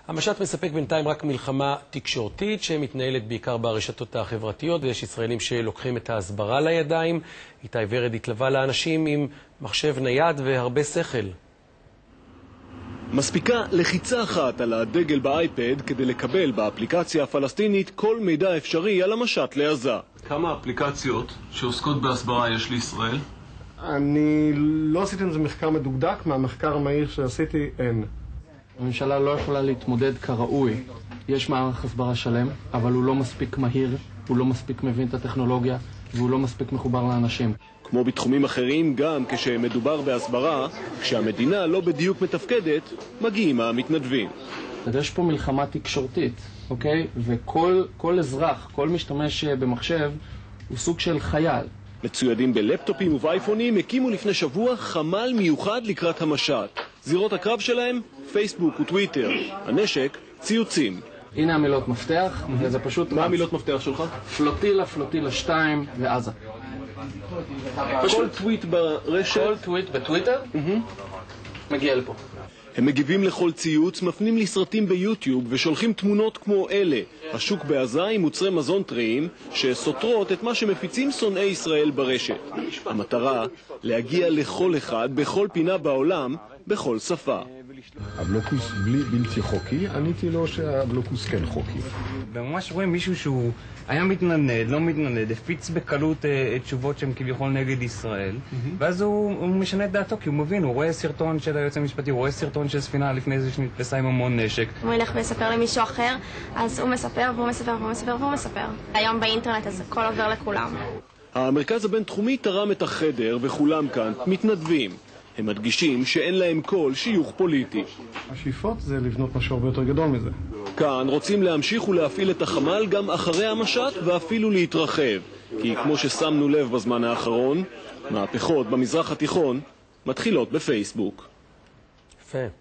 המשט מספק בינתיים רק מלחמה תקשורתית שמתנהלת בעיקר ברשתות החברתיות, ויש ישראלים שלוקחים את ההסברה לידיים. איתי ורד התלווה לאנשים עם מחשב נייד והרבה שכל. מספיקה לחיצה אחת על הדגל באייפד כדי לקבל באפליקציה הפלסטינית כל מידע אפשרי על המשט לעזה. כמה אפליקציות שעוסקות בהסברה יש לישראל? אני לא עשיתי עם זה מחקר מדוקדק, מהמחקר המהיר שעשיתי אין. הממשלה לא יכולה להתמודד כראוי. יש מערך הסברה שלם, אבל הוא לא מספיק מהיר, הוא לא מספיק מבין את הטכנולוגיה, והוא לא מספיק מחובר לאנשים. כמו בתחומים אחרים, גם כשמדובר בהסברה, כשהמדינה לא בדיוק מתפקדת, מגיעים המתנדבים. יש פה מלחמה תקשורתית, אוקיי? וכל אזרח, כל משתמש במחשב, הוא סוג של חייל. מצוידים בלפטופים ובאייפונים, הקימו לפני שבוע חמ"ל מיוחד לקראת המשט. זירות הקרב שלהם, פייסבוק וטוויטר. הנשק, ציוצים. הנה המילות מפתח, זה פשוט... מה המילות מפתח שלך? פלוטילה, פלוטילה 2 ועזה. כל טוויט ברשת? כל טוויט בטוויטר מגיע לפה. הם מגיבים לכל ציוץ, מפנים לסרטים ביוטיוב ושולחים תמונות כמו אלה. השוק בעזה עם מוצרי מזון טריים שסותרות את מה שמפיצים שונאי ישראל ברשת. המטרה, להגיע לכל אחד, בכל פינה בעולם, בכל שפה. הבלוקוס בלתי חוקי, עניתי לו שהבלוקוס כן חוקי. ממש רואים מישהו שהוא היה מתנדנד, לא מתנדנד, הפיץ בקלות תשובות שהן כביכול נגד ישראל, ואז הוא משנה את דעתו, כי הוא מבין, הוא רואה סרטון של היועץ המשפטי, הוא רואה סרטון של ספינה לפני זה שנתפסה עם המון נשק. הוא ילך ויספר למישהו אחר, אז הוא מספר והוא מספר והוא מספר והוא מספר. היום באינטרנט אז הכל עובר לכולם. המרכז הבינתחומי תרם את החדר וכולם כאן מתנדבים. הם מדגישים שאין להם כל שיוך פוליטי. השאיפות זה לבנות משהו הרבה יותר גדול מזה. כאן רוצים להמשיך ולהפעיל את החמ"ל גם אחרי המשט ואפילו להתרחב. כי כמו ששמנו לב בזמן האחרון, מהפכות במזרח התיכון מתחילות בפייסבוק. יפה.